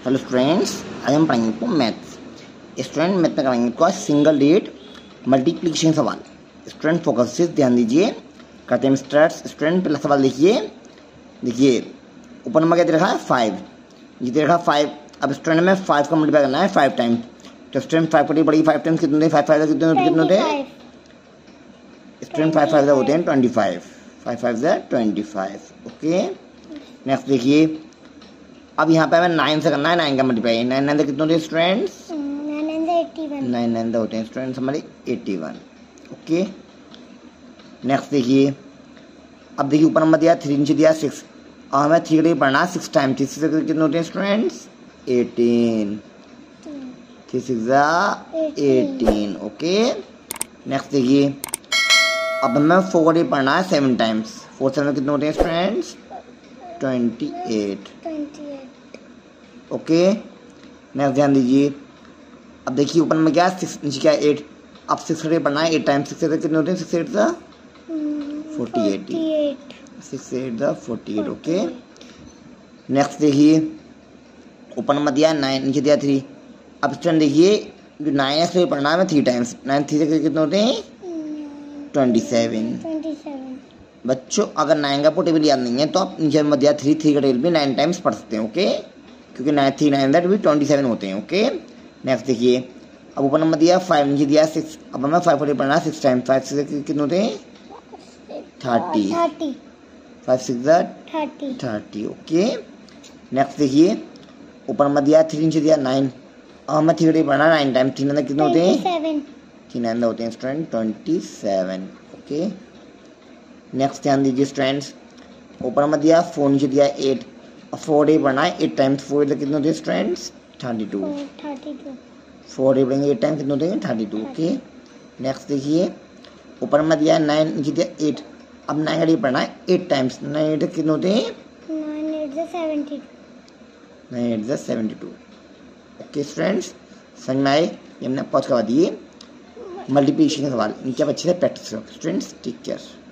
Hello students, आज हम पढ़ेंगे आपको मैथ्स। स्टूडेंट मैथ में कराएंगे आपको सिंगल डिजिट मल्टीप्लिकेशन सवाल। स्टूडेंट फोकस से ध्यान दीजिए, करते हैं स्टार्ट। स्टूडेंट पहला सवाल देखिए ऊपर नंबर क्या दे रखा है 5, ये दे रखा 5। अब स्टूडेंट में 5 का मल्टीप्लाई करना है 5 टाइम्स। तो स्टूडेंट 5 कटी पड़ेगी 5 टाइम्स कितने होते हैं? 5 5 कितने होते हैं स्टूडेंट? 5 5 होते हैं 25। 5 5 25। ओके, नेक्स्ट देखिए, अब यहाँ पे हमें 9 से करना है 9 का मल्टीप्लाई। 9 9 कितने होते हैं स्टूडेंट्स? 9 9 होते हैं स्टूडेंट्स हमारे 81। ओके, नेक्स्ट देखिए, अब देखिए ऊपर नंबर दिया 3, नीचे दिया 6। और हमें 3 का पढ़ना 6 टाइम्स। 3 से कितने होते हैं स्टूडेंट्स? 18। 3 6 18। ओके, नेक्स्ट देखिए, अब हमें 4 का पढ़ना है 7 टाइम्स। 4 से कितने होते हैं स्टूडेंट्स? 28। ओके, नेक्स्ट ध्यान दीजिए, अब देखिए ऊपर में क्या 6, नीचे क्या 8। अब 6 का पढ़ना है 8 टाइम्स। 6 से कितने होते हैं? 6 8 सा 48। 6 8 सा 48। ओके, नेक्स्ट देखिए, ऊपर में दिया 9, नीचे दिया 3। अब स्टूडेंट देखिए, जो 9 है इसलिए पढ़ना है हमें 3 टाइम्स। 9 3 से कितने होते हैं? 27। बच्चों अगर 9 का टेबल याद नहीं है तो आप नीचे में दिया 3 3 का टेबल भी 9 टाइम्स पढ़ सकते हैं। ओके, क्योंकि 9 3 9 दैट भी 27 होते हैं। ओके, नेक्स्ट देखिए, अब ऊपर नंबर दिया 5, नीचे दिया 6। अब हमें 5 का पढ़ना 6 टाइम्स। 5 से कितने होते हैं? 30। 5 6 30। ओके, नेक्स्ट देखिए, ऊपर नंबर दिया 3, नीचे दिया 9। अब हमें 3 का पढ़ना 9 टाइम्स। 3 9 कितने होते हैं? 3 9 होते हैं स्टूडेंट 27। ओके, नेक्स्ट ध्यान दीजिए स्टूडेंट्स, ऊपर में दिया 4, नीचे दिया 8। और 4 डे पढ़ना है 8 टाइम्स। 4 डे कितने होते हैं स्टूडेंट्स? 32। 4 डे पढ़ेंगे 8 टाइम्स, कितने होते हैं? 32। ओके, नेक्स्ट देखिए, ऊपर में दिया 9, नीचे दिया 8। अब 9 का डे पढ़ना है 8 टाइम्स। 9 8 कितने होते हैं? 9 8 72। ओके स्टूडेंट्स, समझ में आए? ये हमने पॉज करवा दिए मल्टीप्लिकेशन का सवाल। इनके अब अच्छे से प्रैक्टिस करो स्टूडेंट्स। Take care.